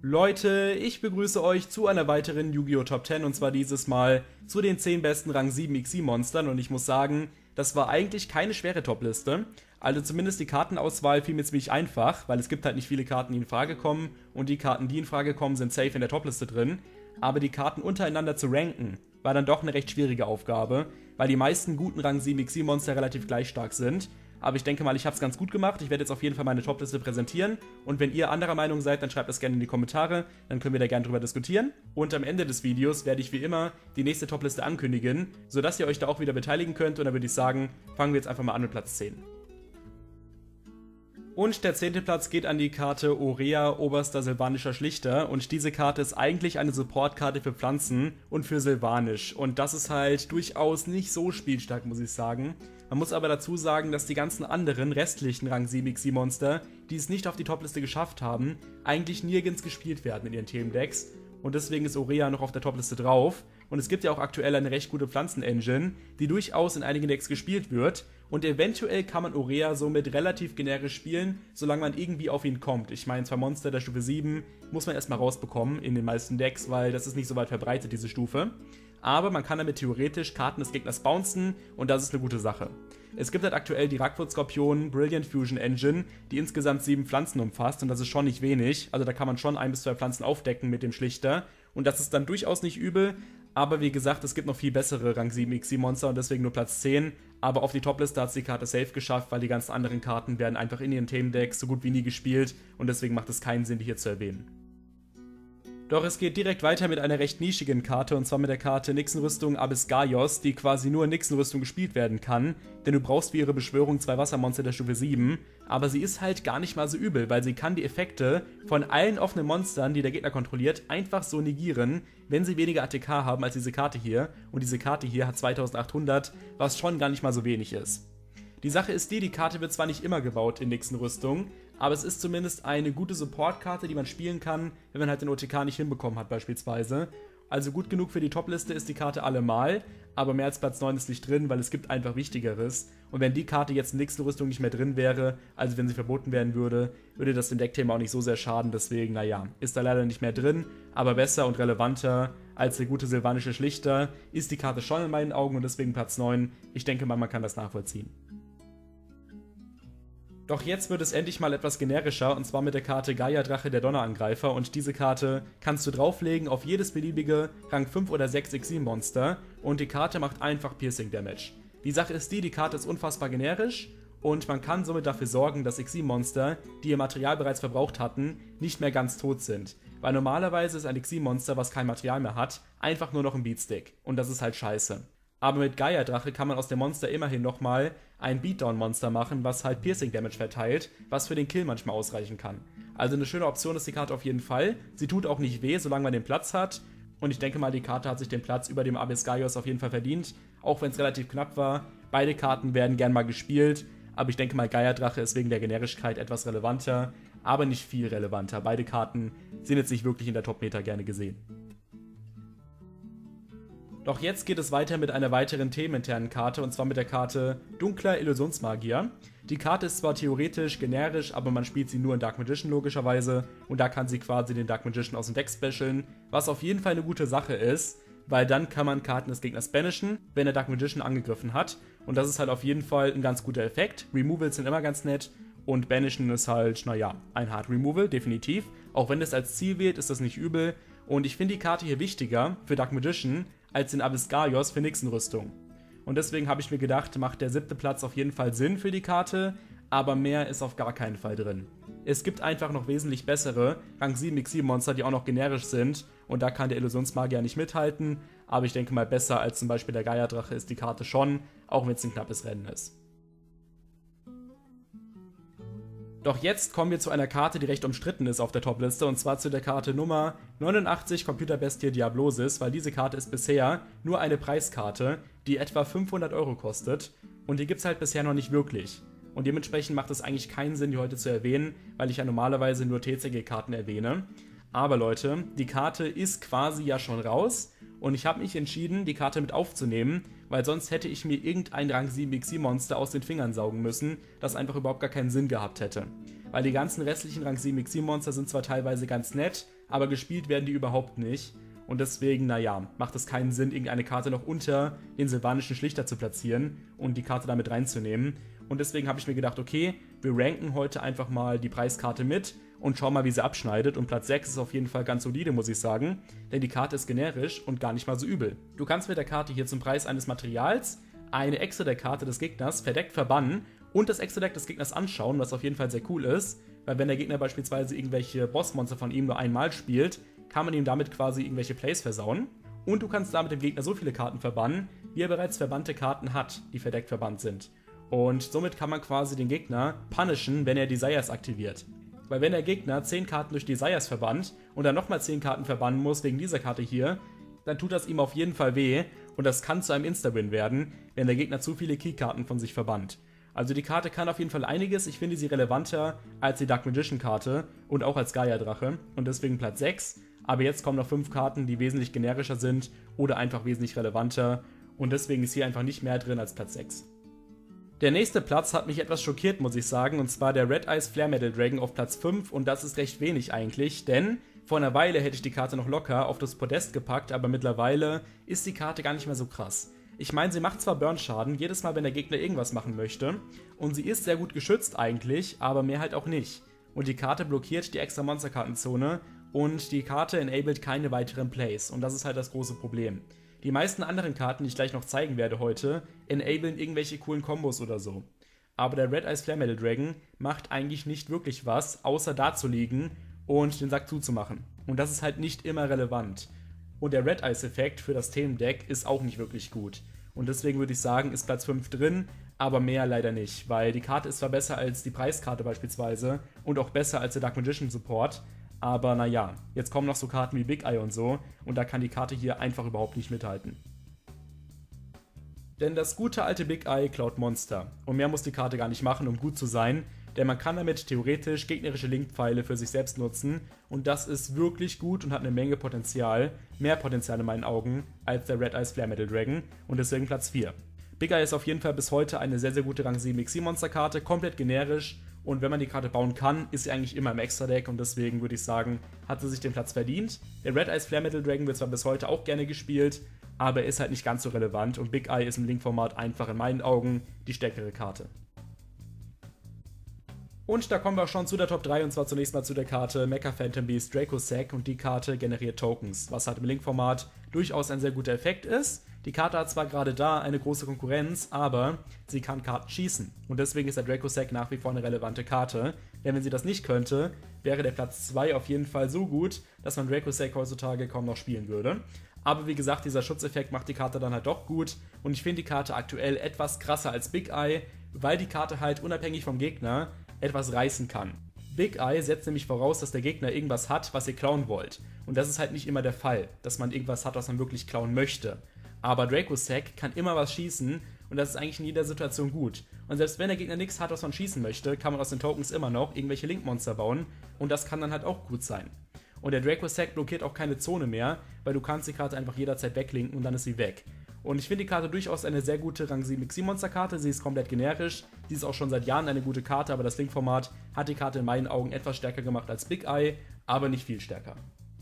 Leute, ich begrüße euch zu einer weiteren Yu-Gi-Oh! Top 10 und zwar dieses Mal zu den 10 besten Rang 7 XY-Monstern und ich muss sagen, das war eigentlich keine schwere Top-Liste. Also zumindest die Kartenauswahl fiel mir ziemlich einfach, weil es gibt halt nicht viele Karten, die in Frage kommen und die Karten, die in Frage kommen, sind safe in der Top-Liste drin. Aber die Karten untereinander zu ranken, war dann doch eine recht schwierige Aufgabe, weil die meisten guten Rang 7 XY-Monster relativ gleich stark sind. Aber ich denke mal, ich habe es ganz gut gemacht. Ich werde jetzt auf jeden Fall meine Top-Liste präsentieren. Und wenn ihr anderer Meinung seid, dann schreibt das gerne in die Kommentare. Dann können wir da gerne drüber diskutieren. Und am Ende des Videos werde ich wie immer die nächste Top-Liste ankündigen, sodass ihr euch da auch wieder beteiligen könnt. Und dann würde ich sagen, fangen wir jetzt einfach mal an mit Platz 10. Und der 10. Platz geht an die Karte Aurea, Oberster Silvanischer Schlichter. Und diese Karte ist eigentlich eine Supportkarte für Pflanzen und für Silvanisch. Und das ist halt durchaus nicht so spielstark, muss ich sagen. Man muss aber dazu sagen, dass die ganzen anderen restlichen Rang 7 XY-Monster, die es nicht auf die Topliste geschafft haben, eigentlich nirgends gespielt werden in ihren Themendecks. Und deswegen ist Aurea noch auf der Topliste drauf. Und es gibt ja auch aktuell eine recht gute Pflanzen-Engine, die durchaus in einigen Decks gespielt wird. Und eventuell kann man Aurea somit relativ generisch spielen, solange man irgendwie auf ihn kommt. Ich meine, zwar Monster der Stufe 7 muss man erstmal rausbekommen in den meisten Decks, weil das ist nicht so weit verbreitet, diese Stufe. Aber man kann damit theoretisch Karten des Gegners bouncen und das ist eine gute Sache. Es gibt halt aktuell die Rackwood-Skorpion Brilliant Fusion Engine, die insgesamt 7 Pflanzen umfasst und das ist schon nicht wenig. Also da kann man schon 1 bis 2 Pflanzen aufdecken mit dem Schlichter und das ist dann durchaus nicht übel. Aber wie gesagt, es gibt noch viel bessere Rang 7 XY-Monster und deswegen nur Platz 10. Aber auf die Topliste hat es die Karte safe geschafft, weil die ganzen anderen Karten werden einfach in ihren Themendecks so gut wie nie gespielt und deswegen macht es keinen Sinn, die hier zu erwähnen. Doch es geht direkt weiter mit einer recht nischigen Karte und zwar mit der Karte Nixenrüstung Abyssgaios, die quasi nur in Nixenrüstung gespielt werden kann, denn du brauchst für ihre Beschwörung 2 Wassermonster der Stufe 7, aber sie ist halt gar nicht mal so übel, weil sie kann die Effekte von allen offenen Monstern, die der Gegner kontrolliert, einfach so negieren, wenn sie weniger ATK haben als diese Karte hier und diese Karte hier hat 2800, was schon gar nicht mal so wenig ist. Die Sache ist die Karte wird zwar nicht immer gebaut in Nixenrüstung, aber es ist zumindest eine gute Support-Karte, die man spielen kann, wenn man halt den OTK nicht hinbekommen hat beispielsweise. Also gut genug für die Top-Liste ist die Karte allemal, aber mehr als Platz 9 ist nicht drin, weil es gibt einfach Wichtigeres. Und wenn die Karte jetzt in Nixenrüstung nicht mehr drin wäre, also wenn sie verboten werden würde, würde das dem Deckthema auch nicht so sehr schaden, deswegen, naja, ist da leider nicht mehr drin, aber besser und relevanter als der gute Silvanische Schlichter ist die Karte schon in meinen Augen und deswegen Platz 9. Ich denke mal, man kann das nachvollziehen. Doch jetzt wird es endlich mal etwas generischer und zwar mit der Karte Gaia Drache der Donnerangreifer und diese Karte kannst du drauflegen auf jedes beliebige Rang 5 oder 6 XY-Monster und die Karte macht einfach Piercing Damage. Die Sache ist die Karte ist unfassbar generisch und man kann somit dafür sorgen, dass XY-Monster, die ihr Material bereits verbraucht hatten, nicht mehr ganz tot sind. Weil normalerweise ist ein XY-Monster, was kein Material mehr hat, einfach nur noch ein Beatstick und das ist halt scheiße. Aber mit Gaia Drache kann man aus dem Monster immerhin nochmal ein Beatdown-Monster machen, was halt Piercing Damage verteilt, was für den Kill manchmal ausreichen kann. Also eine schöne Option ist die Karte auf jeden Fall. Sie tut auch nicht weh, solange man den Platz hat. Und ich denke mal, die Karte hat sich den Platz über dem Abyssgaios auf jeden Fall verdient, auch wenn es relativ knapp war. Beide Karten werden gern mal gespielt, aber ich denke mal, Gaia Drache ist wegen der Generischkeit etwas relevanter, aber nicht viel relevanter. Beide Karten sind jetzt nicht wirklich in der Top-Meta gerne gesehen. Doch jetzt geht es weiter mit einer weiteren themeninternen Karte und zwar mit der Karte Dunkler Illusionsmagier. Die Karte ist zwar theoretisch generisch, aber man spielt sie nur in Dark Magician logischerweise und da kann sie quasi den Dark Magician aus dem Deck specialen, was auf jeden Fall eine gute Sache ist, weil dann kann man Karten des Gegners banishen, wenn der Dark Magician angegriffen hat und das ist halt auf jeden Fall ein ganz guter Effekt. Removals sind immer ganz nett und banishen ist halt, naja, ein Hard Removal, definitiv. Auch wenn es als Ziel wählt, ist das nicht übel und ich finde die Karte hier wichtiger für Dark Magician als den Abyssgaios für Nixenrüstung. Und deswegen habe ich mir gedacht, macht der 7. Platz auf jeden Fall Sinn für die Karte, aber mehr ist auf gar keinen Fall drin. Es gibt einfach noch wesentlich bessere Rang 7 XY-Monster, die auch noch generisch sind und da kann der Illusionsmagier nicht mithalten, aber ich denke mal besser als zum Beispiel der Gaia Drache ist die Karte schon, auch wenn es ein knappes Rennen ist. Doch jetzt kommen wir zu einer Karte, die recht umstritten ist auf der Topliste und zwar zu der Karte Nummer 89 Computerbestie Diablosis, weil diese Karte ist bisher nur eine Preiskarte, die etwa 500 € kostet und die gibt es halt bisher noch nicht wirklich. Und dementsprechend macht es eigentlich keinen Sinn, die heute zu erwähnen, weil ich ja normalerweise nur TCG-Karten erwähne. Aber Leute, die Karte ist quasi ja schon raus und ich habe mich entschieden, die Karte mit aufzunehmen, weil sonst hätte ich mir irgendein Rang 7 XY-Monster aus den Fingern saugen müssen, das einfach überhaupt gar keinen Sinn gehabt hätte. weil die ganzen restlichen Rang 7 Xyz-Monster sind zwar teilweise ganz nett, aber gespielt werden die überhaupt nicht. Und deswegen, naja, macht es keinen Sinn, irgendeine Karte noch unter den Sylvanischen Schlichter zu platzieren und die Karte damit reinzunehmen. Und deswegen habe ich mir gedacht, okay, wir ranken heute einfach mal die Preiskarte mit und schauen mal, wie sie abschneidet. Und Platz 6 ist auf jeden Fall ganz solide, muss ich sagen, denn die Karte ist generisch und gar nicht mal so übel. Du kannst mit der Karte hier zum Preis eines Materials eine Extra-Deck-Karte des Gegners verdeckt verbannen und das Extra-Deck des Gegners anschauen, was auf jeden Fall sehr cool ist, weil wenn der Gegner beispielsweise irgendwelche Bossmonster von ihm nur einmal spielt, kann man ihm damit quasi irgendwelche Plays versauen. Und du kannst damit dem Gegner so viele Karten verbannen, wie er bereits verbannte Karten hat, die verdeckt verbannt sind. Und somit kann man quasi den Gegner punishen, wenn er Desires aktiviert. Weil wenn der Gegner 10 Karten durch Desires verbannt und dann nochmal 10 Karten verbannen muss wegen dieser Karte hier, dann tut das ihm auf jeden Fall weh und das kann zu einem Insta-Win werden, wenn der Gegner zu viele Key-Karten von sich verbannt. Also die Karte kann auf jeden Fall einiges, ich finde sie relevanter als die Dark Magician Karte und auch als Gaia-Drache und deswegen Platz 6. Aber jetzt kommen noch 5 Karten, die wesentlich generischer sind oder einfach wesentlich relevanter und deswegen ist hier einfach nicht mehr drin als Platz 6. Der nächste Platz hat mich etwas schockiert, muss ich sagen, und zwar der Red Eyes Flare Metal Dragon auf Platz 5 und das ist recht wenig eigentlich, denn vor einer Weile hätte ich die Karte noch locker auf das Podest gepackt, aber mittlerweile ist die Karte gar nicht mehr so krass. Ich meine, sie macht zwar Burn-Schaden, jedes Mal, wenn der Gegner irgendwas machen möchte, und sie ist sehr gut geschützt eigentlich, aber mehr halt auch nicht. Und die Karte blockiert die extra Monsterkartenzone und die Karte enabled keine weiteren Plays und das ist halt das große Problem. Die meisten anderen Karten, die ich gleich noch zeigen werde heute, enablen irgendwelche coolen Kombos oder so. Aber der Red Eyes Flare Metal Dragon macht eigentlich nicht wirklich was, außer da zu liegen und den Sack zuzumachen. Und das ist halt nicht immer relevant. Und der Red Eyes Effekt für das Themendeck ist auch nicht wirklich gut. Und deswegen würde ich sagen, ist Platz 5 drin, aber mehr leider nicht, weil die Karte ist zwar besser als die Preiskarte beispielsweise und auch besser als der Dark Magician Support, aber naja, jetzt kommen noch so Karten wie Big Eye und so und da kann die Karte hier einfach überhaupt nicht mithalten. Denn das gute alte Big Eye klaut Monster und mehr muss die Karte gar nicht machen, um gut zu sein, denn man kann damit theoretisch gegnerische Link-Pfeile für sich selbst nutzen und das ist wirklich gut und hat eine Menge Potenzial, mehr Potenzial in meinen Augen als der Red Eyes Flare Metal Dragon und deswegen Platz 4. Big Eye ist auf jeden Fall bis heute eine sehr, sehr gute Rang 7 Xyz-Monster-Karte, komplett generisch. Und wenn man die Karte bauen kann, ist sie eigentlich immer im Extra-Deck und deswegen würde ich sagen, hat sie sich den Platz verdient. Der Red Eyes Flare Metal Dragon wird zwar bis heute auch gerne gespielt, aber er ist halt nicht ganz so relevant und Big Eye ist im Link-Format einfach in meinen Augen die stärkere Karte. Und da kommen wir auch schon zu der Top 3 und zwar zunächst mal zu der Karte Mecha Phantom Beast Dracossack und die Karte generiert Tokens, was halt im Link-Format durchaus ein sehr guter Effekt ist. Die Karte hat zwar gerade da eine große Konkurrenz, aber sie kann Karten schießen und deswegen ist der Dracossack nach wie vor eine relevante Karte, denn wenn sie das nicht könnte, wäre der Platz 2 auf jeden Fall so gut, dass man Dracossack heutzutage kaum noch spielen würde. Aber wie gesagt, dieser Schutzeffekt macht die Karte dann halt doch gut und ich finde die Karte aktuell etwas krasser als Big Eye, weil die Karte halt unabhängig vom Gegner etwas reißen kann. Big Eye setzt nämlich voraus, dass der Gegner irgendwas hat, was ihr klauen wollt. Und das ist halt nicht immer der Fall, dass man irgendwas hat, was man wirklich klauen möchte. Aber Dracossack kann immer was schießen und das ist eigentlich in jeder Situation gut. Und selbst wenn der Gegner nichts hat, was man schießen möchte, kann man aus den Tokens immer noch irgendwelche Link-Monster bauen und das kann dann halt auch gut sein. Und der Dracossack blockiert auch keine Zone mehr, weil du kannst die Karte einfach jederzeit weglinken und dann ist sie weg. Und ich finde die Karte durchaus eine sehr gute Rang 7 Xyz-Monster-Karte, sie ist komplett generisch, sie ist auch schon seit Jahren eine gute Karte, aber das Link-Format hat die Karte in meinen Augen etwas stärker gemacht als Big Eye, aber nicht viel stärker.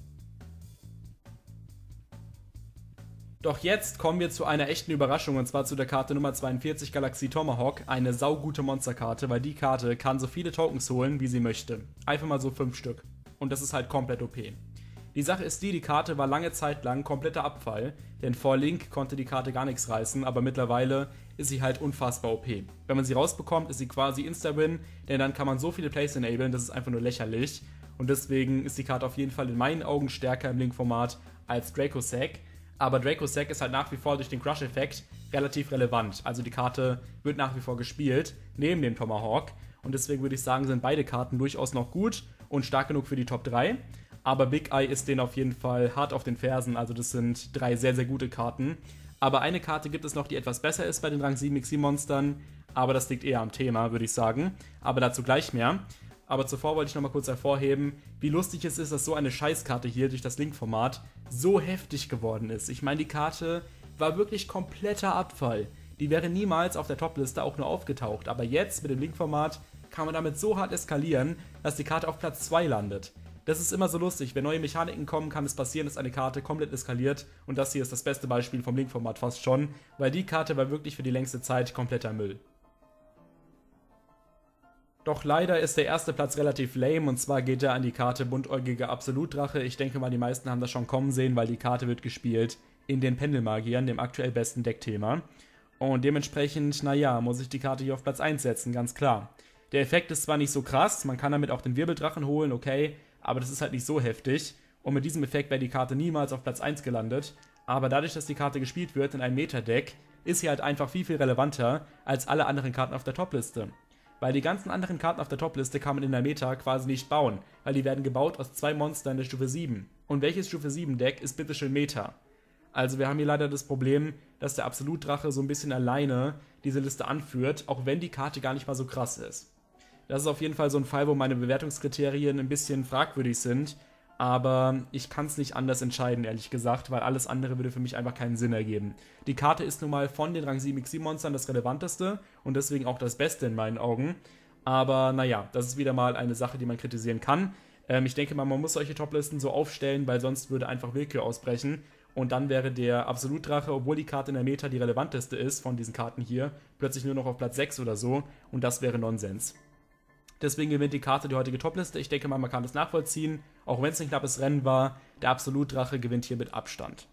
Doch jetzt kommen wir zu einer echten Überraschung und zwar zu der Karte Nummer 42 Galaxy Tomahawk, eine saugute Monsterkarte, weil die Karte kann so viele Tokens holen, wie sie möchte. Einfach mal so 5 Stück. Und das ist halt komplett OP. Die Sache ist die Karte war lange Zeit lang kompletter Abfall, denn vor Link konnte die Karte gar nichts reißen, aber mittlerweile ist sie halt unfassbar OP. Wenn man sie rausbekommt, ist sie quasi Insta-Win, denn dann kann man so viele Plays enablen, das ist einfach nur lächerlich. Und deswegen ist die Karte auf jeden Fall in meinen Augen stärker im Link-Format als Dracossack. Aber Dracossack ist halt nach wie vor durch den Crush-Effekt relativ relevant. Also die Karte wird nach wie vor gespielt, neben dem Tomahawk. Und deswegen würde ich sagen, sind beide Karten durchaus noch gut und stark genug für die Top 3. Aber Big Eye ist denen auf jeden Fall hart auf den Fersen. Also das sind 3 sehr, sehr gute Karten. Aber eine Karte gibt es noch, die etwas besser ist bei den Rang 7 Xyz-Monstern. Aber das liegt eher am Thema, würde ich sagen. Aber dazu gleich mehr. Aber zuvor wollte ich noch mal kurz hervorheben, wie lustig es ist, dass so eine Scheißkarte hier durch das Link-Format so heftig geworden ist. Ich meine, die Karte war wirklich kompletter Abfall. Die wäre niemals auf der Top-Liste auch nur aufgetaucht. Aber jetzt mit dem Link-Format kann man damit so hart eskalieren, dass die Karte auf Platz 2 landet. Das ist immer so lustig, wenn neue Mechaniken kommen, kann es passieren, dass eine Karte komplett eskaliert und das hier ist das beste Beispiel vom Link-Format fast schon, weil die Karte war wirklich für die längste Zeit kompletter Müll. Doch leider ist der erste Platz relativ lame und zwar geht er an die Karte Buntäugiger Absolutdrache. Ich denke mal, die meisten haben das schon kommen sehen, weil die Karte wird gespielt in den Pendelmagiern, dem aktuell besten Deckthema. Und dementsprechend, naja, muss ich die Karte hier auf Platz 1 setzen, ganz klar. Der Effekt ist zwar nicht so krass, man kann damit auch den Wirbeldrachen holen, okay, aber das ist halt nicht so heftig. Und mit diesem Effekt wäre die Karte niemals auf Platz 1 gelandet. Aber dadurch, dass die Karte gespielt wird in einem Meta-Deck, ist sie halt einfach viel, viel relevanter als alle anderen Karten auf der Topliste. Weil die ganzen anderen Karten auf der Topliste kann man in der Meta quasi nicht bauen, weil die werden gebaut aus 2 Monstern der Stufe 7. Und welches Stufe 7 Deck ist bitteschön Meta? Also wir haben hier leider das Problem, dass der Absolutdrache so ein bisschen alleine diese Liste anführt, auch wenn die Karte gar nicht mal so krass ist. Das ist auf jeden Fall so ein Fall, wo meine Bewertungskriterien ein bisschen fragwürdig sind, aber ich kann es nicht anders entscheiden, ehrlich gesagt, weil alles andere würde für mich einfach keinen Sinn ergeben. Die Karte ist nun mal von den Rang 7x7 Monstern das relevanteste und deswegen auch das Beste in meinen Augen. Aber naja, das ist wieder mal eine Sache, die man kritisieren kann. Ich denke mal, man muss solche Toplisten so aufstellen, weil sonst würde einfach Willkür ausbrechen. Und dann wäre der Absolutdrache, obwohl die Karte in der Meta die relevanteste ist von diesen Karten hier, plötzlich nur noch auf Platz 6 oder so. Und das wäre Nonsens. Deswegen gewinnt die Karte die heutige Topliste. Ich denke mal, man kann das nachvollziehen. Auch wenn es ein knappes Rennen war, der Absolutdrache gewinnt hier mit Abstand.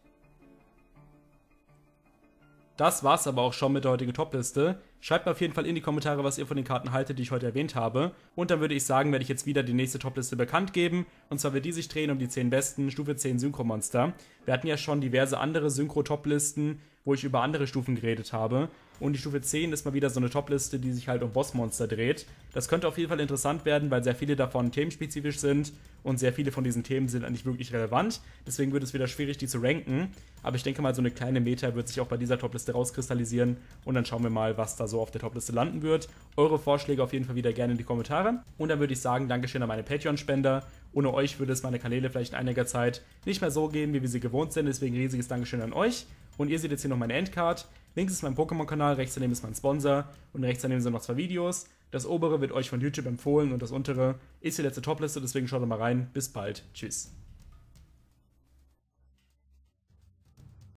Das war's aber auch schon mit der heutigen Topliste. Schreibt mir auf jeden Fall in die Kommentare, was ihr von den Karten haltet, die ich heute erwähnt habe. Und dann würde ich sagen, werde ich jetzt wieder die nächste Topliste bekannt geben. Und zwar wird die sich drehen um die 10 besten Stufe 10 Synchro-Monster. Wir hatten ja schon diverse andere Synchro-Toplisten, wo ich über andere Stufen geredet habe. Und die Stufe 10 ist mal wieder so eine Topliste, die sich halt um Bossmonster dreht. Das könnte auf jeden Fall interessant werden, weil sehr viele davon themenspezifisch sind und sehr viele von diesen Themen sind eigentlich wirklich relevant. Deswegen wird es wieder schwierig, die zu ranken. Aber ich denke mal, so eine kleine Meta wird sich auch bei dieser Topliste rauskristallisieren und dann schauen wir mal, was da so auf der Topliste landen wird. Eure Vorschläge auf jeden Fall wieder gerne in die Kommentare. Und dann würde ich sagen, Dankeschön an meine Patreon-Spender. Ohne euch würde es meine Kanäle vielleicht in einiger Zeit nicht mehr so gehen, wie wir sie gewohnt sind. Deswegen riesiges Dankeschön an euch. Und ihr seht jetzt hier noch meine Endcard. Links ist mein Pokémon-Kanal, rechts daneben ist mein Sponsor und rechts daneben sind noch 2 Videos. Das obere wird euch von YouTube empfohlen und das untere ist die letzte Topliste, deswegen schaut mal rein. Bis bald. Tschüss.